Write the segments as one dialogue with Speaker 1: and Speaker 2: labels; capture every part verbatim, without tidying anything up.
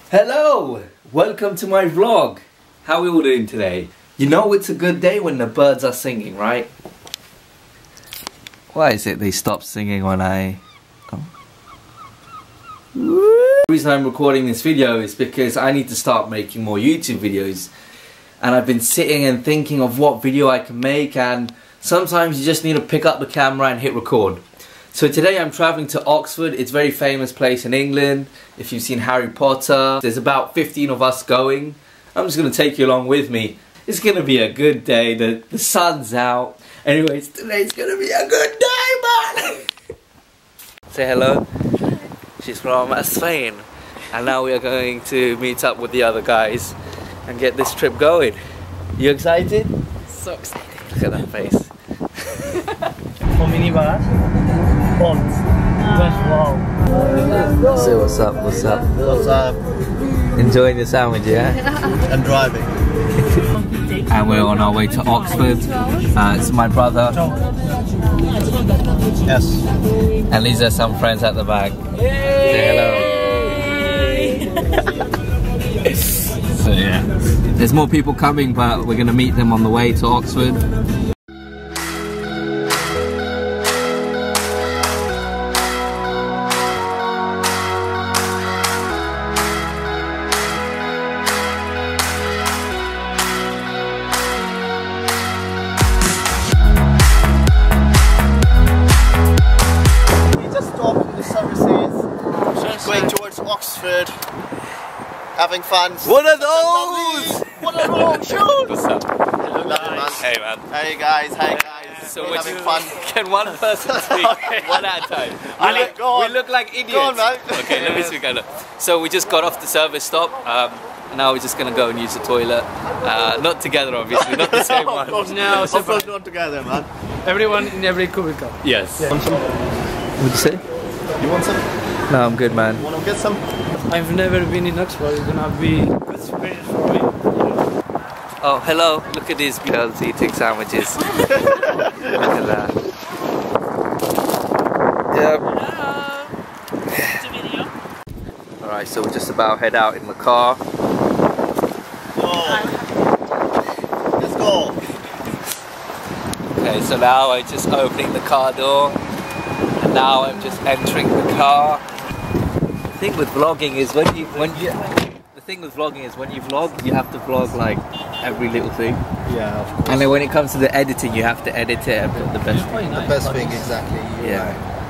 Speaker 1: Hello! Welcome to my vlog. How are we all doing today? You know it's a good day when the birds are singing, right? Why is it they stop singing when I... Oh. The reason I'm recording this video is because I need to start making more YouTube videos. And I've been sitting and thinking of what video I can make, and sometimes you just need to pick up the camera and hit record. So today I'm travelling to Oxford. It's a very famous place in England. If you've seen Harry Potter, there's about fifteen of us going. I'm just going to take you along with me. It's going to be a good day. The, the sun's out. Anyways, today's going to be a good day, man! Say hello. She's from Spain. And now we are going to meet up with the other guys and get this trip going. You excited?
Speaker 2: So excited.
Speaker 1: Look at that face.
Speaker 3: For minibar, bonds. Wow.
Speaker 1: So what's up, what's up?
Speaker 3: What's up?
Speaker 1: Enjoying the sandwich, yeah?
Speaker 3: And driving.
Speaker 1: And we're on our way to Oxford. Uh, it's my brother.
Speaker 3: Yes.
Speaker 1: And these are some friends at the back. Say hello. So yeah. There's more people coming, but we're going to meet them on the way to Oxford.
Speaker 3: Going towards Oxford, having fun.
Speaker 1: One of those!
Speaker 3: One of those! Shoot!
Speaker 1: What's up?
Speaker 3: Hello, man.
Speaker 1: Hey man.
Speaker 3: Hey guys, hey guys.
Speaker 1: So
Speaker 3: We're
Speaker 1: we're
Speaker 3: having
Speaker 1: you,
Speaker 3: fun.
Speaker 1: Can one person speak? One at a time. We,
Speaker 3: Ali,
Speaker 1: look,
Speaker 3: go on.
Speaker 1: we look like idiots.
Speaker 3: Go on, man.
Speaker 1: Okay, let me speak. Look. So we just got off the service stop. Um, now we're just gonna go and use the toilet. Uh, not together, obviously, not the same one.
Speaker 3: Of course,
Speaker 2: No,
Speaker 3: of course not together, man.
Speaker 2: Everyone in every cubicle.
Speaker 1: Yes.
Speaker 3: Want some?
Speaker 1: What'd you say?
Speaker 3: You want some?
Speaker 1: No, I'm good, man.
Speaker 3: Want to get some?
Speaker 2: I've never been in Oxford. It's gonna be a good experience for me.
Speaker 1: Oh, hello. Look at these girls eating sandwiches. Look at that. Yep. Alright, so we're just about to head out in the car.
Speaker 3: Oh. Let's go.
Speaker 1: Okay, so now I'm just opening the car door. And now I'm just entering the car. The thing with vlogging is when you when you the thing with vlogging is when you vlog you have to vlog like every little thing.
Speaker 3: Yeah, of course.
Speaker 1: And then when it comes to the editing you have to edit it and put the best thing.
Speaker 3: The best thing, exactly. You're
Speaker 1: Yeah.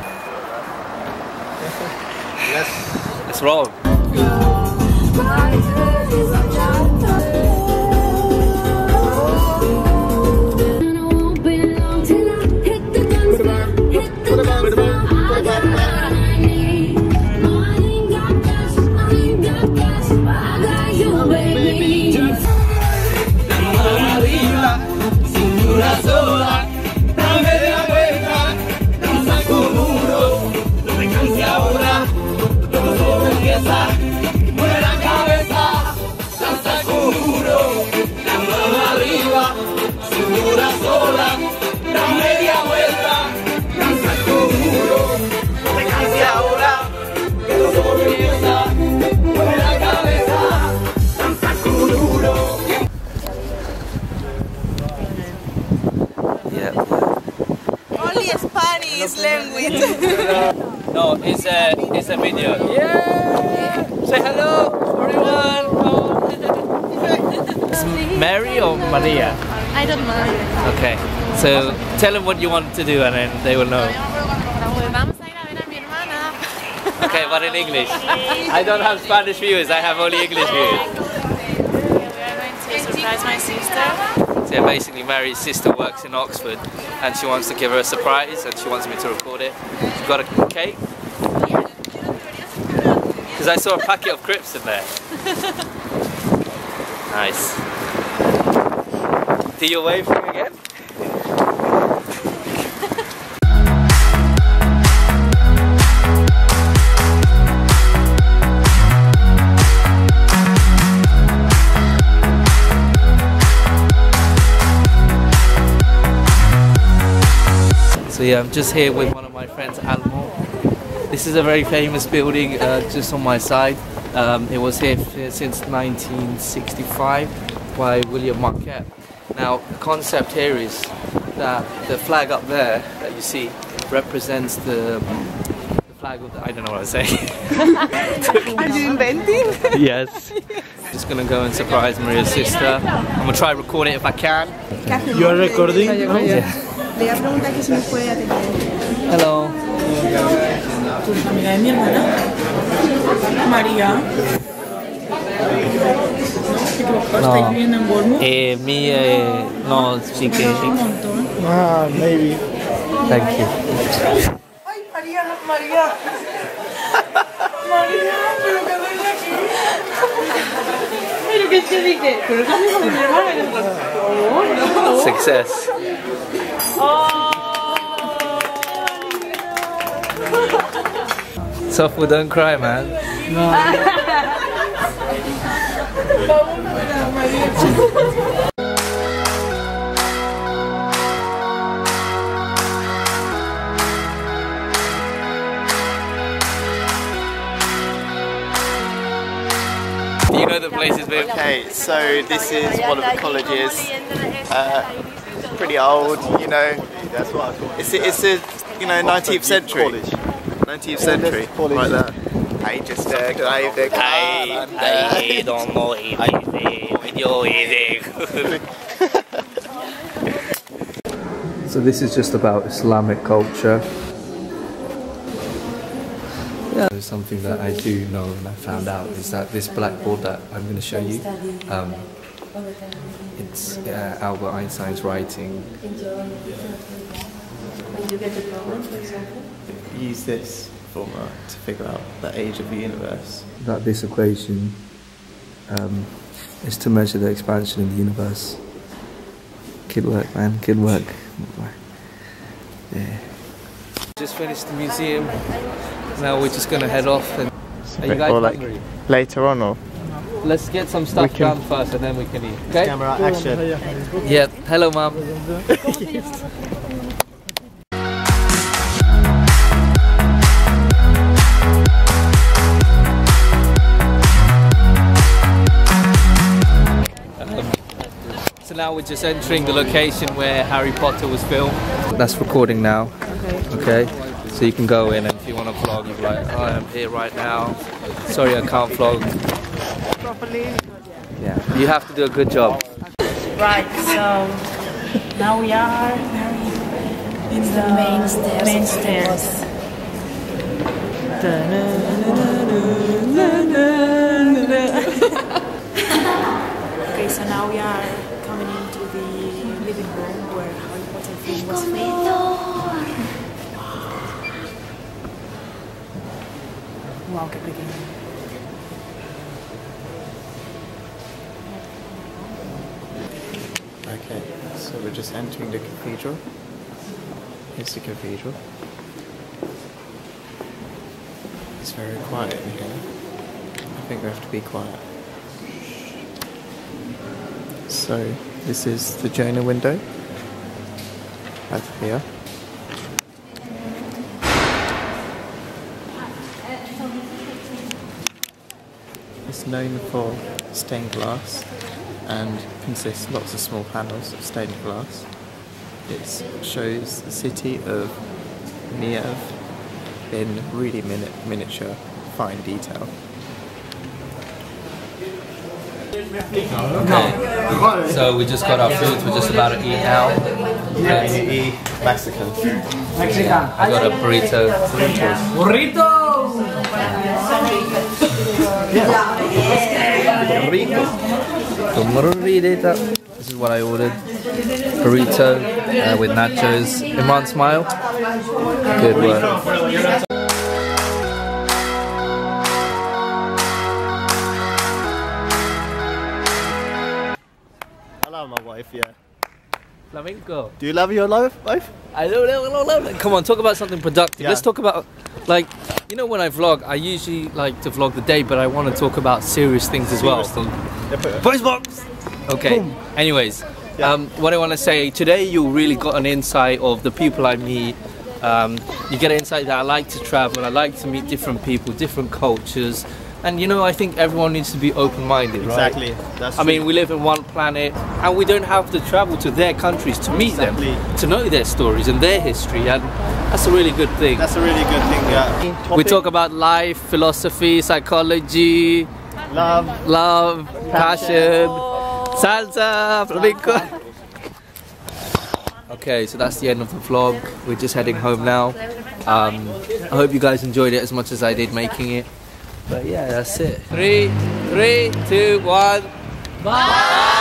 Speaker 3: Right. Yes.
Speaker 1: Let's roll.
Speaker 4: Only Spanish language.
Speaker 1: No, it's a it's a video. Yeah. Say hello, everyone. Mary or Maria?
Speaker 4: I don't know.
Speaker 1: Okay. So tell them what you want to do, and then they will know.
Speaker 4: Vamos a ir a ver a mi hermana.
Speaker 1: Okay, but in English. I don't have Spanish viewers. I have only English viewers.
Speaker 4: We are going to surprise my sister.
Speaker 1: So yeah, basically Mary's sister works in Oxford and she wants to give her a surprise and she wants me to record it. She's got a cake. Because I saw a packet of crisps in there. Nice. Do you wave for me again? So yeah, I'm just here with one of my friends, Almo. This is a very famous building uh, just on my side. Um, it was here f- since nineteen sixty-five by William Marquette. Now, the concept here is that the flag up there that you see represents the, the flag of the, I don't know what I say.
Speaker 5: Are you inventing?
Speaker 1: Yes. Just gonna go and surprise Maria's sister. I'm gonna try to record it if I can.
Speaker 2: You are recording?
Speaker 1: Yeah. Hello.
Speaker 5: ¿Tú eres amiga de mi hermana? María.
Speaker 1: No.
Speaker 5: ¿Estáis viviendo en Bournemouth?
Speaker 1: Eh, mi, eh, no, sí que.
Speaker 5: Un montón.
Speaker 2: Ah, maybe.
Speaker 1: Thank you.
Speaker 5: Ay, María, María. María, pero que haces aquí. Pero que te dije, pero que haces con mi hermana. Y yo, oh, no.
Speaker 1: Success. Sofu, don't cry, man. Do you know the place is big?
Speaker 3: Okay, so this is one of the colleges. Uh, pretty old, you know. That's what I thought. It's a, it's a you know nineteenth century. nineteenth century, right there. I just uh, drove the car.
Speaker 1: I don't know if I video is. So this is just about Islamic culture. Yeah. Something that I do know and I found out is that this blackboard that I'm going to show you, um, it's uh, Albert Einstein's writing.
Speaker 3: Use this formula to figure out the age of the universe.
Speaker 1: That this equation um, is to measure the expansion of the universe. Good work, man. Good work. Yeah. Just finished the museum. Now we're just gonna head off. And are you guys
Speaker 3: or like
Speaker 1: hungry?
Speaker 3: later on, or
Speaker 1: Let's get some stuff
Speaker 3: can-
Speaker 1: done first, and then we can eat. Okay?
Speaker 3: camera action.
Speaker 1: Yeah. Hello, mum. So now we're just entering the location where Harry Potter was filmed. That's recording now. Okay. So you can go in, and if you want to vlog, you're like, oh, I'm here right now. Sorry, I can't vlog.
Speaker 5: Properly.
Speaker 1: Yeah. You have to do a good job.
Speaker 5: Right, so now we are in the main stairs. Main stairs. Okay, so now we are coming into the living room where Harry Potter film was filmed. Wow, qué pequeño.
Speaker 3: Okay, so we're just entering the cathedral. Here's the cathedral. It's very quiet in here. I think we have to be quiet. So, this is the Jonah window. Over here. It's known for stained glass and consists lots of small panels of stained glass. It shows the city of Niev in really mini miniature, fine detail.
Speaker 1: Okay. So we just got our food. We're just about to eat now. Okay.
Speaker 3: Mexican.
Speaker 1: I got a burrito. Burrito. This is what I ordered. Burrito uh, with nachos. Imran, smile. Good work.
Speaker 3: I love my wife, yeah.
Speaker 1: Flamenco.
Speaker 3: Do you love your life, wife?
Speaker 1: I don't know, I don't know. Come on, talk about something productive.
Speaker 3: Yeah.
Speaker 1: Let's talk about, like, you know, when I vlog, I usually like to vlog the day, but I want to talk about serious things as well. Voice box. Okay. Boom. Anyways,
Speaker 3: Yeah.
Speaker 1: um, what I want to say today, you really got an insight of the people I meet. Um, you get an insight that I like to travel. I like to meet different people, different cultures, And you know, I think everyone needs to be open-minded,
Speaker 6: Exactly.
Speaker 1: right?
Speaker 6: That's
Speaker 1: I
Speaker 6: true.
Speaker 1: mean, we live in one planet, and we don't have to travel to their countries to meet
Speaker 6: Exactly.
Speaker 1: them, to know their stories and their history, and that's a really good thing.
Speaker 6: That's a really good thing, yeah.
Speaker 1: We talk about life, philosophy, psychology,
Speaker 6: love,
Speaker 1: love, passion, salsa, flamenco. Okay, so that's the end of the vlog. We're just heading home now. Um, I hope you guys enjoyed it as much as I did making it. But yeah, that's it. Three, three, two, one. Bye!